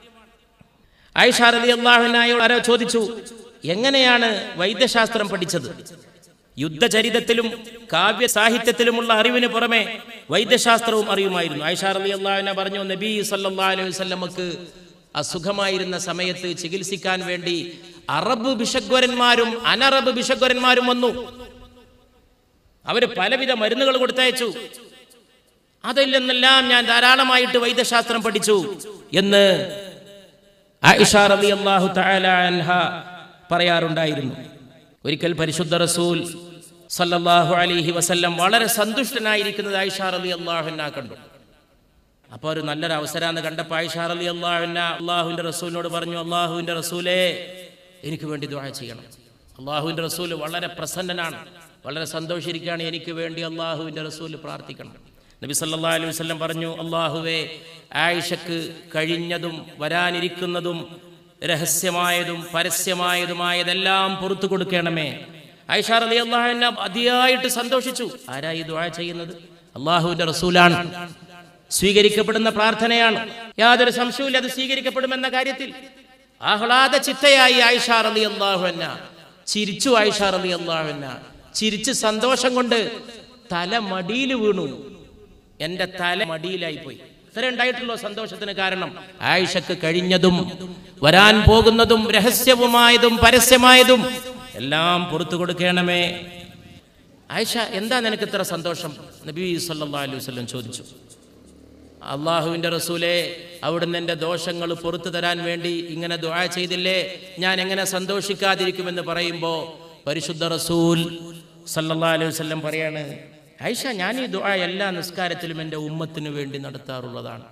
ആയിഷ റളിയല്ലാഹു അൻഹയോട് ആരോ ചോദിച്ചു, എങ്ങനെയാണ് വൈദ്യശാസ്ത്രം പഠിച്ചത്? യുദ്ധചരിതത്തിലും കാവ്യ സാഹിത്യത്തിലുമുള്ള അറിവിന് പുറമെ വൈദ്യശാസ്ത്രവും അറിയുമായിരുന്നു. ആയിഷ റളിയല്ലാഹു അൻഹ പറഞ്ഞു, നബി സല്ലല്ലാഹു അലൈഹി വസല്ലമക്ക് അസുഖമായിരുന്ന സമയത്ത് ചികിത്സിക്കാൻ വേണ്ടി അറബ് ബിഷഗ്വരന്മാരും അനറബ് ബിഷഗ്വരന്മാരും വന്നു. അവര് പലവിധ മരുന്നുകൾ കൊടുത്തയച്ചു. അതിൽ നിന്നെല്ലാം ഞാൻ ധാരാളമായിട്ട് വൈദ്യശാസ്ത്രം പഠിച്ചു എന്ന് ആയിഷ റളിയല്ലാഹു തആല അൻഹ പറയാറുണ്ടായിരുന്നു. ഒരിക്കൽ പരിശുദ്ധ റസൂൽ സല്ലല്ലാഹു അലൈഹി വസല്ലം വളരെ സന്തുഷ്ടനായിരിക്കുന്നത് ആയിഷ റളിയല്ലാഹു അൻഹ കണ്ടു. അപ്പോൾ ഒരു നല്ലൊരു അവസരമാണ് കണ്ടപ്പോൾ ആയിഷ റളിയല്ലാഹു അൻഹ അല്ലാഹുവിന്റെ റസൂലിനോട് പറഞ്ഞു, അല്ലാഹുവിന്റെ റസൂലേ, എനിക്ക് വേണ്ടി ദുആ ചെയ്യണം. അല്ലാഹുവിന്റെ റസൂൽ വളരെ പ്രസന്നനാണ്, വളരെ സന്തോഷിച്ചിരിക്കുകയാണ്. എനിക്ക് വേണ്ടി അല്ലാഹുവിന്റെ റസൂൽ പ്രാർത്ഥിക്കണം. നബി സല്ലല്ലാഹു അലൈഹി വസല്ലം പറഞ്ഞു, അല്ലാഹുവേ, ആയിഷക്ക് കഴിഞ്ഞതും വരാനിരിക്കുന്നതും രഹസ്യമായതും പരസ്യമായതുമായതെല്ലാം പുറത്തു കൊടുക്കണമേ. ആയിഷ റളിയല്ലാഹു അൻഹ അതിയായിട്ട് സന്തോഷിച്ചു. ആരാ ഈ ദുആ ചെയ്യുന്നത്? അല്ലാഹുവിന്റെ റസൂലാണ്. സ്വീകരിക്കപ്പെടുന്ന പ്രാർത്ഥനയാണ്, യാതൊരു സംശയവുമില്ല അത് സ്വീകരിക്കപ്പെടുമെന്ന കാര്യത്തിൽ. ആഹ്ലാദ ചിത്തയായി ആയിഷ റളിയല്ലാഹു അൻഹ ചിരിച്ചു. ആയിഷ റളിയല്ലാഹു അൻഹ ചിരിച്ച് സന്തോഷം കൊണ്ട് തല മടിയിൽ വീണു. എൻ്റെ തല മടിയിലായി പോയി. ഇത്ര ഉണ്ടായിട്ടുള്ളൂ സന്തോഷത്തിന് കാരണം. ആയിഷക്ക് കഴിഞ്ഞതും വരാൻ പോകുന്നതും രഹസ്യവുമായതും പരസ്യമായതും എല്ലാം പുറത്തു കൊടുക്കണമേ. ആയിഷ, എന്താ നിനക്ക് ഇത്ര സന്തോഷം? നബി സല്ലല്ലാഹു അലൈഹി വസല്ലം ചോദിച്ചു. അള്ളാഹുവിൻ്റെ റസൂലേ, അവിടുന്ന് എൻ്റെ ദോഷങ്ങൾ പുറത്തു തരാൻ വേണ്ടി ഇങ്ങനെ ദുആ ചെയ്തില്ലേ, ഞാൻ എങ്ങനെ സന്തോഷിക്കാതിരിക്കുമെന്ന് പറയുമ്പോൾ പരിശുദ്ധ റസൂൽ സല്ലല്ലാഹു അലൈഹി വസല്ലം പറയാണ്, ആയിഷ, ഞാൻ ഈ ദുആ എല്ലാ നിസ്കാരത്തിലും എൻ്റെ ഉമ്മത്തിന് വേണ്ടി നടത്താറുള്ളതാണ്.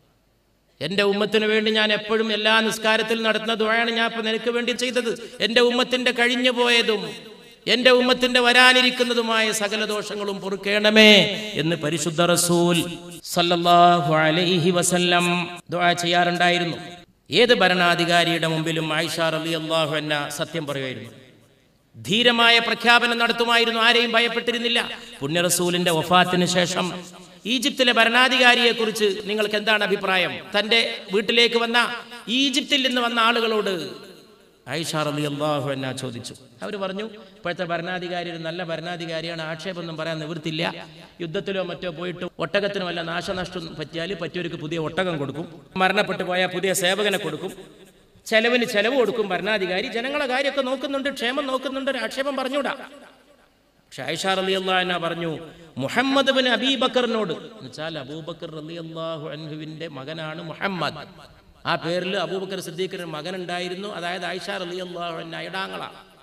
എൻ്റെ ഉമ്മത്തിന് വേണ്ടി ഞാൻ എപ്പോഴും എല്ലാ നിസ്കാരത്തിലും നടത്തുന്ന ദുആയാണ് ഞാൻ ഇപ്പം നിനക്ക് വേണ്ടി ചെയ്തത്. എൻ്റെ ഉമ്മത്തിൻ്റെ കഴിഞ്ഞു പോയതും എൻ്റെ ഉമ്മത്തിൻ്റെ വരാനിരിക്കുന്നതുമായ സകല ദോഷങ്ങളും പൊറുക്കേണമേ എന്ന് പരിശുദ്ധ റസൂൽ സല്ലല്ലാഹു അലൈഹി വസല്ലം ദുആ ചെയ്യാറുണ്ടായിരുന്നു. ഏത് ഭരണാധികാരിയുടെ മുമ്പിലും ആയിഷ റളിയല്ലാഹു അൻഹ സത്യം പറയുമായിരുന്നു. ധീരമായ പ്രഖ്യാപനം നടത്തുമായിരുന്നു. ആരെയും ഭയപ്പെട്ടിരുന്നില്ല. പുണ്യ റസൂലിന്റെ വഫാത്തിന് ശേഷം ഈജിപ്തിലെ ഭരണാധികാരിയെ കുറിച്ച് നിങ്ങൾക്ക് എന്താണ് അഭിപ്രായം? തൻ്റെ വീട്ടിലേക്ക് വന്ന ഈജിപ്തിൽ നിന്ന് വന്ന ആളുകളോട് ആയിഷ റളിയല്ലാഹു അൻഹ ചോദിച്ചു. അവർ പറഞ്ഞു, ഇപ്പോഴത്തെ ഭരണാധികാരി ഒരു നല്ല ഭരണാധികാരിയാണ്, ആക്ഷേപമൊന്നും പറയാൻ നിവൃത്തില്ല. യുദ്ധത്തിലോ മറ്റോ പോയിട്ട് ഒട്ടകത്തിനോ വല്ല നാശനഷ്ടം പറ്റിയാൽ പറ്റിയവർക്ക് പുതിയ ഒട്ടകം കൊടുക്കും, മരണപ്പെട്ടു പോയാൽ പുതിയ സേവകനെ കൊടുക്കും, ചെലവിന് ചെലവ് കൊടുക്കും ഭരണാധികാരി. ജനങ്ങളെ കാര്യമൊക്കെ നോക്കുന്നുണ്ട്, ക്ഷേമം നോക്കുന്നുണ്ട്, ഒരു ആക്ഷേപം പറഞ്ഞൂടാ. പക്ഷെ ആയിഷ റളിയല്ലാഹു അൻഹ പറഞ്ഞു, മുഹമ്മദ് ബിൻ അബീ ബക്കറിനോട്, എന്നുവെച്ചാൽ അബൂബക്കർ റളിയല്ലാഹു അൻഹുവിന്റെ മകനാണ് മുഹമ്മദ്. ആ പേരിൽ അബൂബക്കർ സിദ്ദീഖിന് മകനുണ്ടായിരുന്നു. അതായത് ആയിഷ റളിയല്ലാഹു അൻഹയുടെ ആങ്ങള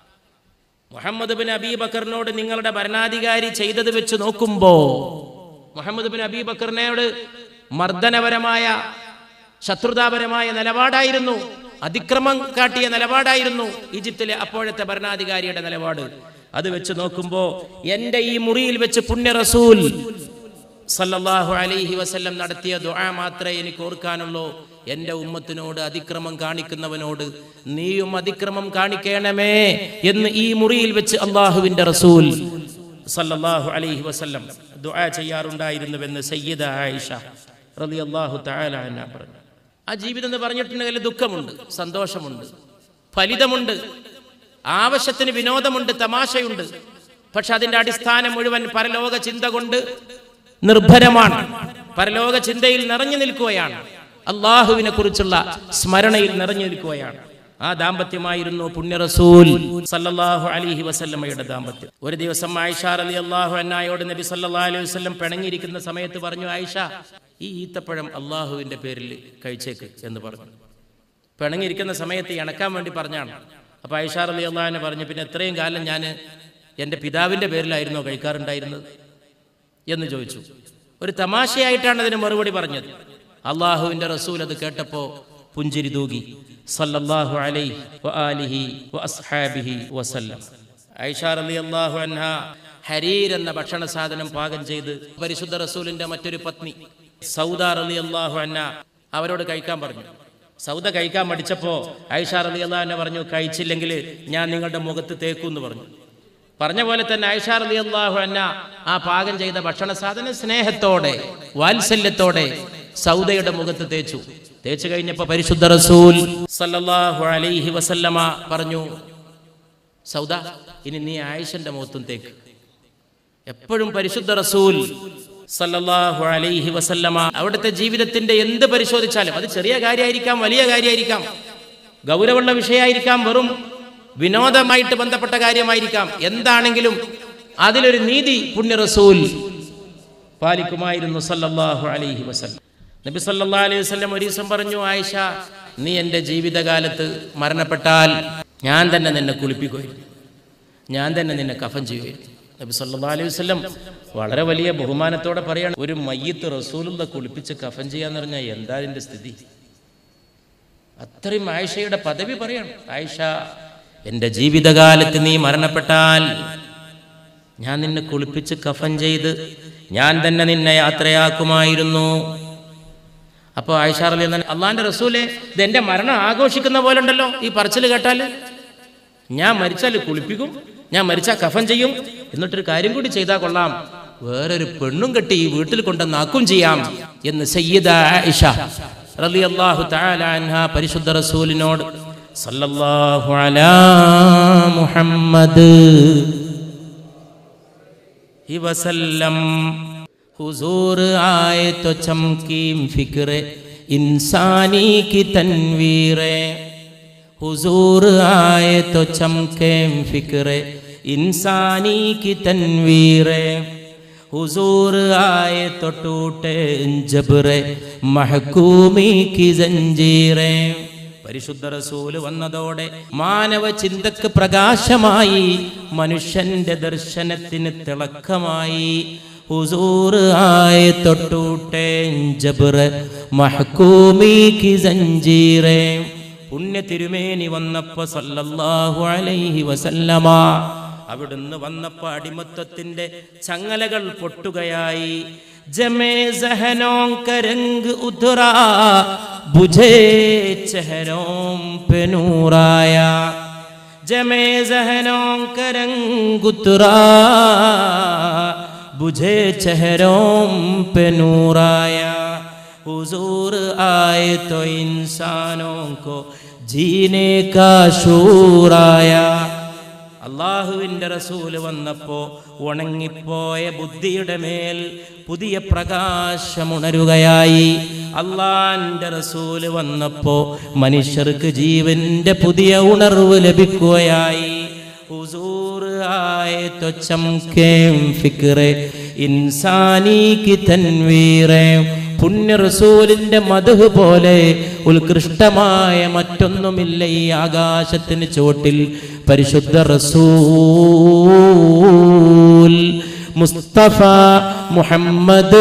മുഹമ്മദ് ബിൻ അബീ ബക്കറിനോട് നിങ്ങളുടെ ഭരണാധികാരി ചെയ്തത് വെച്ച് നോക്കുമ്പോൾ മുഹമ്മദ് ബിൻ അബീ ബക്കറിനോട് മർദ്ദനപരമായ ശത്രുതാപരമായ നിലപാടായിരുന്നു, അതിക്രമം കാട്ടിയ നിലപാടായിരുന്നു ഈജിപ്തിലെ അപ്പോഴത്തെ ഭരണാധികാരിയുടെ നിലപാട്. അത് വെച്ച് നോക്കുമ്പോൾ എൻ്റെ ഈ മുറിയിൽ വെച്ച് പുണ്യ റസൂൽ സല്ലല്ലാഹു അലൈഹി വസല്ലം നടത്തിയ ദുആ മാത്രമേ എനിക്ക് ഓർക്കാനുള്ളൂ. എൻ്റെ ഉമ്മത്തിനോട് അതിക്രമം കാണിക്കുന്നവനോട് നീയും അതിക്രമം കാണിക്കണമേ എന്ന് ഈ മുറിയിൽ വെച്ച് അള്ളാഹുവിൻ്റെ റസൂൽ സല്ലല്ലാഹു അലൈഹി വസല്ലം ദുആ ചെയ്യാറുണ്ടായിരുന്നുവെന്ന് സയ്യിദ ആയിഷ റളിയല്ലാഹു തആല അൻഹ പറഞ്ഞു. ആ ജീവിതം എന്ന് പറഞ്ഞിട്ടുണ്ടെങ്കിൽ ദുഃഖമുണ്ട്, സന്തോഷമുണ്ട്, ഫലിതമുണ്ട്, ആവശ്യത്തിന് വിനോദമുണ്ട്, തമാശയുണ്ട്. പക്ഷെ അതിൻ്റെ അടിസ്ഥാനം മുഴുവൻ പരലോക ചിന്ത കൊണ്ട് നിർഭരമാണ്. പരലോക ചിന്തയിൽ നിറഞ്ഞു നിൽക്കുകയാണ്, അള്ളാഹുവിനെ കുറിച്ചുള്ള സ്മരണയിൽ നിറഞ്ഞു നിൽക്കുകയാണ്. ആ ദാമ്പത്യമായിരുന്നു പുണ്യ റസൂൽ സല്ലല്ലാഹു അലൈഹി വസല്ലമയുടെ ദാമ്പത്യം. ഒരു ദിവസം ആയിഷ റളിയല്ലാഹു അൻഹയോട് നബി സല്ലല്ലാഹു അലൈഹി വസല്ലം പിണങ്ങിയിരിക്കുന്ന സമയത്ത് പറഞ്ഞു, ആയിഷ, ഈ ഈത്തപ്പഴം അള്ളാഹുവിൻ്റെ പേരിൽ കഴിച്ചേക്ക് എന്ന് പറഞ്ഞു. പിണങ്ങിയിരിക്കുന്ന സമയത്ത് ഇണക്കാൻ വേണ്ടി പറഞ്ഞാണ്. അപ്പോൾ ആയിഷ റളിയല്ലാഹു അൻഹ പറഞ്ഞു, പിന്നെ എത്രയും കാലം ഞാൻ എൻ്റെ പിതാവിൻ്റെ പേരിലായിരുന്നോ കഴിക്കാറുണ്ടായിരുന്നത് എന്ന് ചോദിച്ചു. ഒരു തമാശയായിട്ടാണ് അതിന് മറുപടി പറഞ്ഞത്. അള്ളാഹുവിൻ്റെ റസൂൽ അത് കേട്ടപ്പോൾ പുഞ്ചിരി തൂകി സല്ലല്ലാഹു അലൈഹി വആലിഹി വഅസ്ഹാബിഹി വസല്ലം. ആയിഷ റളിയല്ലാഹു അൻഹ ഹരീർ എന്ന ഭക്ഷണ സാധനം പാകം ചെയ്ത് പരിശുദ്ധ റസൂലിന്റെ മറ്റൊരു പത്നി സൗദ റളിയല്ലാഹു അൻഹ അവരോട് കഴിക്കാൻ പറഞ്ഞു. സൗദ കഴിക്കാൻ മടിച്ചപ്പോൾ ആയിഷ റളിയല്ലാഹു അൻഹ പറഞ്ഞു, കഴിച്ചില്ലെങ്കിൽ ഞാൻ നിങ്ങളുടെ മുഖത്ത് തേക്കും എന്ന് പറഞ്ഞു. പറഞ്ഞ പോലെ തന്നെ ആയിഷ റളിയല്ലാഹു അൻഹ ആ പാകം ചെയ്ത ഭക്ഷണ സാധനം സ്നേഹത്തോടെ വാത്സല്യത്തോടെ സൗദയുടെ മുഖത്ത് തേച്ചു. തേച്ചു കഴിഞ്ഞപ്പോൾ പരിശുദ്ധ റസൂൽ സല്ലല്ലാഹു അലൈഹി വസല്ലമ പറഞ്ഞു, സൗദ, ഇനി നീ ആയിഷന്റെ മുഖത്തും തേക്ക്. എപ്പോഴും പരിശുദ്ധ റസൂൽ സല്ലല്ലാഹു അലൈഹി വസല്ലമ അവിടുത്തെ ജീവിതത്തിന്റെ എന്ത് പരിശോധിച്ചാലും അത് ചെറിയ കാര്യമായിരിക്കാം, വലിയ കാര്യമായിരിക്കാം, ഗൗരവമുള്ള വിഷയമായിരിക്കാം, വെറും വിനോദമായിട്ട് ബന്ധപ്പെട്ട കാര്യമായിരിക്കാം, എന്താണെങ്കിലും അതിലൊരു നീതി പുണ്യ റസൂൽ പാലിക്കുമായിരുന്നു സല്ലല്ലാഹു അലൈഹി വസല്ലം. നബി സല്ലല്ലാഹു അലൈഹി വസല്ലം ഒരു ദിവസം പറഞ്ഞു, ആയിഷ, നീ എൻ്റെ ജീവിതകാലത്ത് മരണപ്പെട്ടാൽ ഞാൻ തന്നെ നിന്നെ കുളിപ്പിക്കുമായിരുന്നു, ഞാൻ തന്നെ നിന്നെ കഫൻ ചെയ്യുമായിരുന്നു. നബി സല്ലല്ലാഹു അലൈഹി വസല്ലം വളരെ വലിയ ബഹുമാനത്തോടെ പറയാണ്, ഒരു മയ്യിത്ത് റസൂലുള്ള കുളിപ്പിച്ച് കഫൻ ചെയ്യാന്ന് പറഞ്ഞാൽ എന്താ അതിൻ്റെ സ്ഥിതി? അത്രയും ആയിഷയുടെ പദവി പറയാണ്. ആയിഷ, എൻ്റെ ജീവിതകാലത്ത് നീ മരണപ്പെട്ടാൽ ഞാൻ നിന്നെ കുളിപ്പിച്ച് കഫൻ ചെയ്ത് ഞാൻ തന്നെ നിന്നെ യാത്രയാക്കുമായിരുന്നു. അപ്പോൾ ആയിഷ റളിയല്ലാഹു അൻഹ, അള്ളാഹിന്റെ റസൂലേ, ഇത് എൻ്റെ മരണം ആഘോഷിക്കുന്ന പോലെ ഉണ്ടല്ലോ ഈ പറച്ചിൽ കേട്ടാൽ. ഞാൻ മരിച്ചാൽ കുളിപ്പിക്കും, ഞാൻ മരിച്ചാൽ കഫൻ ചെയ്യും, എന്നിട്ടൊരു കാര്യം കൂടി ചെയ്താൽ കൊള്ളാം, വേറൊരു പെണ്ണും കെട്ടി ഈ വീട്ടിൽ കൊണ്ടുവന്നാക്കും ചെയ്യാം എന്ന് സയ്യിദ ആയിഷ റളിയല്ലാഹു തആല അൻഹ പരിശുദ്ധ റസൂലിനോട് സല്ലല്ലാഹു അലാ മുഹമ്മദ് वसल्लम हुजूर आए तो चमकी फिक्र इंसानी की तनवीर, हुजूर आए तो चमके फिक्र इंसानी की तनवीर, हुजूर आए तो टूटे जबर महकूमी की जंजीरें। പരിശുദ്ധ റസൂല് വന്നതോടെ മാനവ ചിന്തക്ക് പ്രകാശമായി, മനുഷ്യന്റെ ദർശനത്തിന് തിളക്കമായി. ഹുസൂർ ആയെ തൊട്ടൂട്ടെ ജബ്ർ മഹ്കൂമി കി സഞ്ജീറേ. പുണ്യ തിരുമേനി വന്നപ്പോ സല്ലല്ലാഹു അലൈഹി വസല്ലമ, അവിടുന്ന് വന്നപ്പോ അടിമത്തത്തിന്റെ ചങ്ങലകൾ പൊട്ടുകയായി. जमे ज़हनों का रंग उतरा, बुझे चेहरों पे नूर आया, जमे ज़हनों का रंग उतरा, बुझे चेहरों पे नूर आया, हुजूर आए तो इंसानों को जीने का शूर आया. അല്ലാഹുവിൻ്റെ റസൂല് വന്നപ്പോൾ ഉണങ്ങിപ്പോയ ബുദ്ധിയുടെ മേൽ പുതിയ പ്രകാശമുണരുകയായി. അല്ലാഹുവിൻ്റെ റസൂല് വന്നപ്പോൾ മനുഷ്യർക്ക് ജീവന്റെ പുതിയ ഉണർവ് ലഭിക്കുകയായി. ഹുസൂർ ആയെ തോ ചംകേ ഫിക്റെ ഇൻസാനി കി തൻവീറെ. പുണ്യ റസൂലിന്റെ മദ്ഹ് പോലെ ഉത്കൃഷ്ടമായ മറ്റൊന്നുമില്ല ഈ ആകാശത്തിന് ചോട്ടിൽ. പരിശുദ്ധ റസൂൽ മുസ്തഫ മുഹമ്മദ്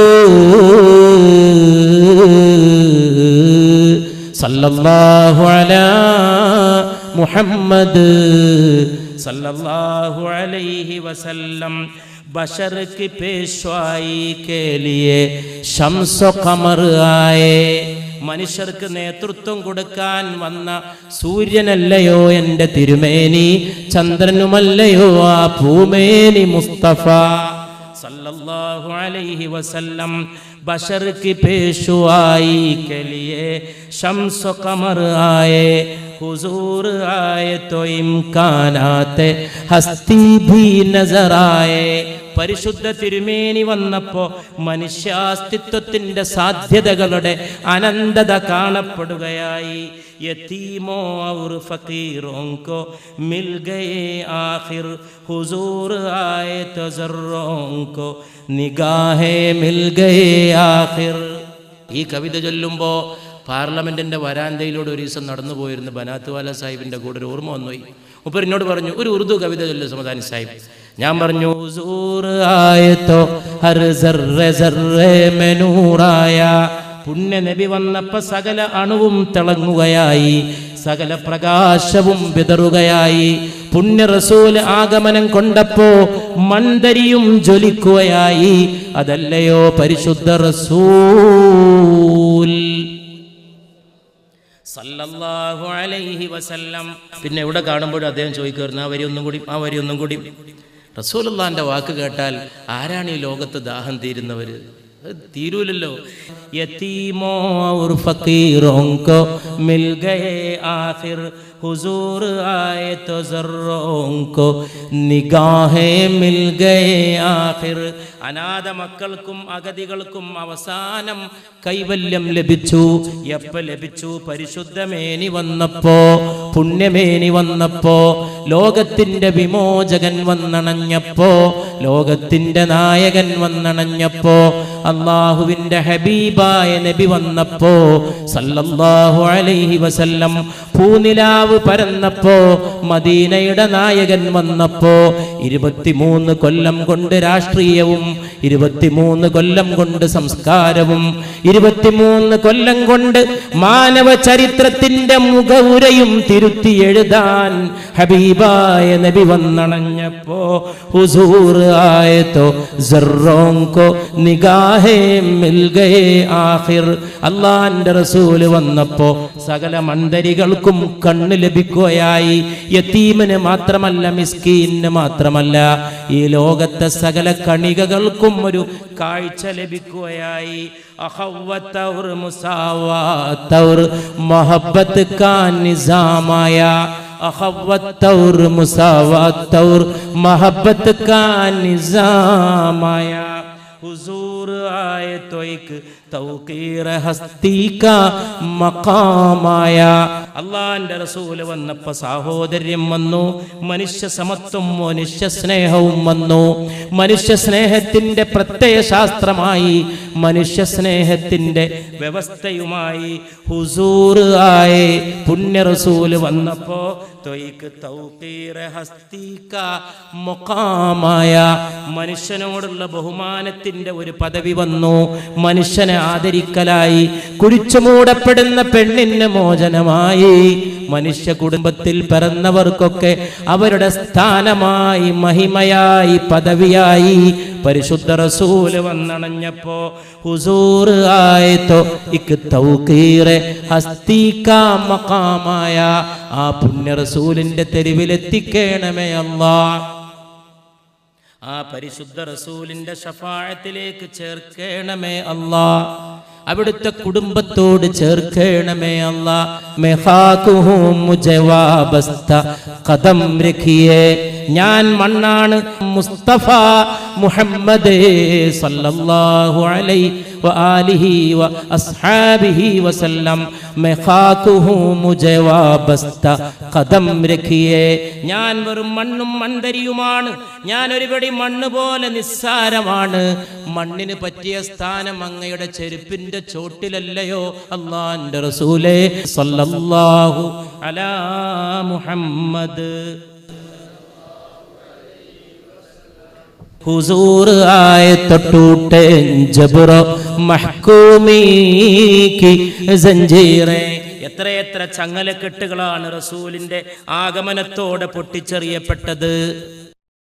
സല്ലല്ലാഹു അലാ മുഹമ്മദ് സല്ലല്ലാഹു അലൈഹി വസല്ലം. बशर की पेशवाई के लिए शम्सो कमर आए. മനുഷ്യർക്ക് നേതൃത്വം കൊടുക്കാൻ വന്ന സൂര്യനല്ലയോ എൻ്റെ തിരുമേനി, ചന്ദ്രനുമല്ലയോ ആ ഭൂമേനി മുസ്തഫ സല്ലല്ലാഹു അലൈഹി വസല്ലം. ബശർ की पेशवाई के लिए शम्सो कमर आए, हुजूर आए तो इम्कानाते हस्ती भी नजर आए. പരിശുദ്ധ തിരുമേനി വന്നപ്പോ മനുഷ്യാസ്തിത്വത്തിന്റെ സാധ്യതകളുടെ അനന്തത കാണപ്പെടുകയായി. യതീമോ ഔർ ഫഖീറോं को मिल गए आखिर, हुजूर आए तो ज़र्रों को निगाहें मिल गए आखिर. ഈ കവിത ചൊല്ലുമ്പോ പാർലമെന്റിന്റെ വരാന്തയിലൂടെ ഒരു ദിവസം നടന്നു പോയിരുന്ന ബനാത്വാല സാഹിബിന്റെ കൂടെ ഒരു ഓർമ്മ വന്നുപോയി. മുപ്പർ എന്നോട് പറഞ്ഞു, ഒരു ഉറുദു കവിത ചൊല്ലു സമദാനി സാഹിബ്. ഞാൻ പറഞ്ഞു, ഹുസൂർ ആയ തോ ഹർ സർറെ സർറെ മേ നൂർ ആയ. പുണ്യ നബി വന്നപ്പോൾ സകല അണുവും തിളങ്ങുകയായി, സകല പ്രകാശവും വിതറുകയായി. പുണ്യ റസൂൽ ആഗമനം കൊണ്ടപ്പോ മന്ദരിയും ജ്വലിക്കുകയായി. അതല്ലയോ പരിശുദ്ധ റസൂൽ സല്ലല്ലാഹു അലൈഹി വസല്ലം. പിന്നെ ഇവിടെ കാണുമ്പോഴും അദ്ദേഹം ചോദിക്കുമായിരുന്നു, ആ വരി ഒന്നും കൂടി. റസൂലുള്ളാഹിന്റെ വാക്ക് കേട്ടാൽ ആരാണ് ഈ ലോകത്ത് ദാഹം തീരുന്നവര്? തീരൂലല്ലോ. യതീമോ ഔർ ഫഖീറോं को मिल गए आखिर, हुजूर आए तो ज़र्रों को निगाहें मिल गए आखिर. അനാഥ മക്കൾക്കും അഗതികൾക്കും അവസാനം കൈവല്യം ലഭിച്ചു. എപ്പ ലഭിച്ചു? പരിശുദ്ധമേനി വന്നപ്പോ, പുണ്യമേനി വന്നപ്പോ, ലോകത്തിന്റെ വിമോചകൻ വന്നണഞ്ഞപ്പോ, ലോകത്തിന്റെ നായകൻ വന്നണഞ്ഞപ്പോ, അല്ലാഹുവിന്റെ ഹബീബായ നബി വന്നപ്പോ സല്ലല്ലാഹു അലൈഹി വസല്ലം, പൂനിലാവ് പരന്നപ്പോ, മദീനയുടെ നായകൻ വന്നപ്പോ, 23 കൊല്ലം കൊണ്ട് രാഷ്ട്രീയവും, 23 കൊല്ലം കൊണ്ട് സംസ്കാരവും, 23 കൊല്ലം കൊണ്ട് മാനവ ചരിത്രത്തിന്റെ മുഖവുരയും തിരുത്തി എഴുതാൻ ഹബീബായ നബി വന്നണഞ്ഞപ്പോ, ഹുസൂർ ആയ തോ സർറോं को നിഗാഹേ മിൽ ഗയേ ആഖിർ. അല്ലാഹുവിന്റെ റസൂൽ വന്നപ്പോ സകല മന്ദരികൾക്കും കണ്ണ് ലഭിക്കുകയായി. യതീമിന് മാത്രമല്ല, മിസ്കീന് മാത്രമല്ല, ഈ ലോകത്തെ സകല കണികകൾക്കും ഒരു കാഴ്ച ലഭിക്കുകയായി. അഖവ്വത്തൗർ മുസാവാത്തൗർ മഹബ്ബത്ത് കാ നിസാമായ. അഖവ്വത്തൗർ മുസാവാത്തൗർ മഹബ്ബത്ത് കാ നിസാമായ. हुजूर आए तो एक तौकीर हस्ती का मकाम आया. അള്ളാന്റെ റസൂല് വന്നപ്പോൾ സാഹോദര്യം വന്നു, മനുഷ്യ സമത്വം മനുഷ്യ സ്നേഹവും വന്നു. മനുഷ്യ സ്നേഹത്തിന്റെ പ്രത്യയശാസ്ത്രമായി, മനുഷ്യ സ്നേഹത്തിന്റെ വ്യവസ്ഥയുമായി ഹുസൂർ ആയേ പുണ്യ റസൂല് വന്നപ്പോ മനുഷ്യനോടുള്ള ബഹുമാനത്തിന്റെ ഒരു പദവി വന്നു. മനുഷ്യനെ ആദരിക്കലായി. കുഴിച്ചു മൂടപ്പെടുന്ന പെണ്ണിന് മോചനമായി. മനുഷ്യ കുടുംബത്തിൽ പിറന്നവർക്കൊക്കെ അവരുടെ സ്ഥാനമായി, മഹിമയായി, പദവിയായി പരിശുദ്ധ റസൂല് വന്നണഞ്ഞപ്പോ ഹുസൂർ ആയതോ ഇക് തൗഖീറെ ഹസ്തി കാ മഖാമായ. ആ പുണ്യ റസൂലിന്റെ തെരുവിലെത്തിക്കണമേ അല്ലാഹ്. ആ പരിശുദ്ധ റസൂലിന്റെ ശഫാഅത്തിലേക്ക് ചേർക്കണമേ അല്ലാഹ്. അവിടുത്തെ കുടുംബത്തോട് ചേർക്കണമേ അല്ലാഹ്. മെഹാകുഹു മുജെ വാബസ്ത ഖദം രഖിയേ. ഞാൻ മണ്ണാണ്, മുസ്തഫ മുഹമ്മദ് സല്ലല്ലാഹു അലൈഹി വആലിഹി വഅസ്ഹാബിഹി വസല്ലം. മെഹാകുഹു മുജെ വാബസ്ത ഖദം രഖിയേ. ഞാൻ വെറും മണ്ണും മൺതരിയുമാണ്. ഞാൻ ഒരു പിടി മണ്ണ് പോലെ നിസ്സാരമാണ്. മണ്ണിന് പറ്റിയ സ്ഥാനം അങ്ങയുടെ ചെരുപ്പിന്റെ ചോട്ടിലല്ലയോ അല്ലാഹുവിന്റെ റസൂലേ സല്ലല്ലാഹു അലാ മുഹമ്മദ്. हुजूर आए तो टूटे जबर महकूमी की जंजीरें. എത്രയെത്ര ചങ്ങലക്കെട്ടുകളാണ് റസൂലിന്റെ ആഗമനത്തോടെ പൊട്ടിച്ചെറിയപ്പെട്ടത്.